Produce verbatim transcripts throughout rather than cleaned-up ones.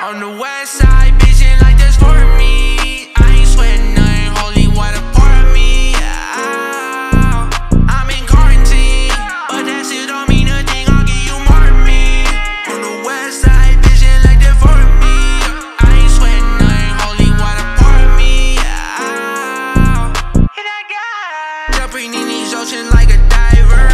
On the west side, bitchin' like this for me. I ain't sweating nothing, holy water pour me. Yeah. I'm in quarantine, but that shit don't mean a thing. I'll give you more of me. On the west side, bitchin' like this for me. I ain't sweating nothing, holy water pour me. Yeah. Jumping in these oceans like a diver.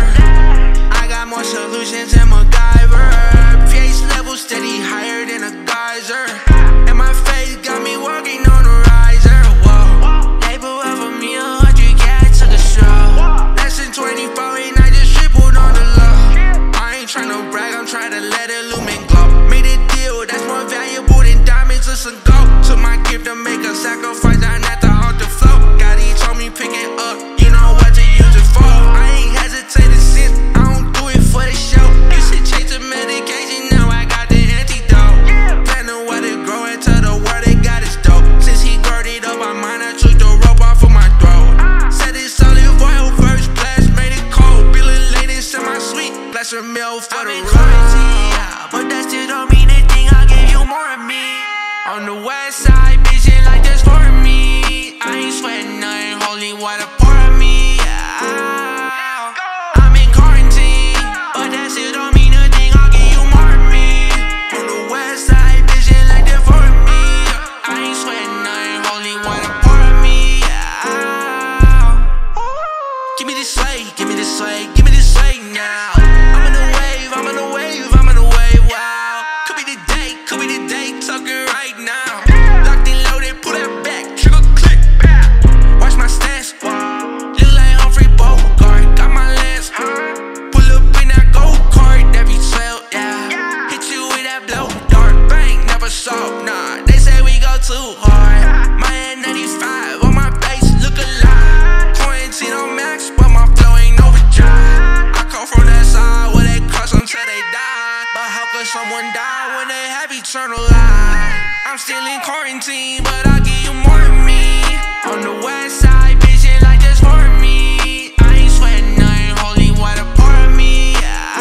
I got more solutions than MacGyver. pH level steady higher than a geyser. And my face got me working on a riser. Whoa, label over me a hundred cats took a stroll. Less than twenty-four and I just tripled on the low. I ain't tryna brag, I'm tryna let it illumine glow. Made a deal that's more valuable than diamonds or some gold. Took my gift to make a sacrifice down at the altar flow. God, he told me pick it up, you know what to use it for. I ain't hesitated since, I don't do it for the show. Used to chase the medication, now I got the antidote. Plan to let it grow into the world, it got its dope. Since he girded up my mind, I took the rope off of my throat. Said it's solid oil, first blast, made it cold. Feeling latest in my suite, bless her meal for the road. But that still don't mean anything, I'll give you more of me. On the west side, bitchin' like this for me. I ain't sweating nothing, holy water pour me. Yeah. I'm in quarantine, but that still don't mean a thing, I'll give you more of me. On the west side, bitchin' like this for me. I ain't sweating nothing, holy water pour me. Yeah. Give me this sway, give me this sway, give me this sway now. I'm in the wave, I'm in the wave, I'm in the wave, wow. Could be the day, could be the day, tuck it right now. Locked and loaded, pull that back, trigger click. Watch my stance, look like Humphrey Bogart. Got my lens, pull up in that gold card, that be twelve, yeah. Hit you with that blow dart, bang, never soft, nah. They say we go too hard. My N ninety-five on my face, look alive. Quarantine on max, but my flow ain't overdrive. I come from that side where they crush until they die. But how could someone die when they have eternal life? I'm still in quarantine, but I give you more of me. On the west side, bitchin' like this for me. I ain't sweating nothing, holy water pour me.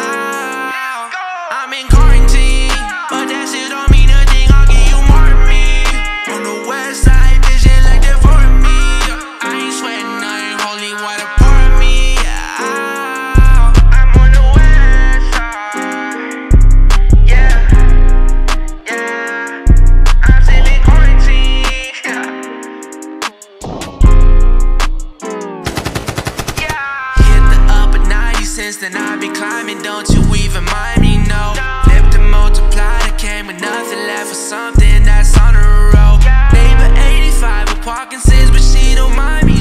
Yeah. I'm in quarantine, but that shit don't mean a thing, I'll give you more of me. On the west side, bitchin' like this for me. I ain't sweating nothing, holy water pour me. Yeah. I'm on the west side. Yeah. Yeah. I'm still in quarantine. Yeah. Hit the upper ninety cents, then I be climbing, don't you even mind me, no. Flip to multiply, it came with nothing left for something that's on the road. Neighbor eighty-five with Parkinson's, but she don't mind me.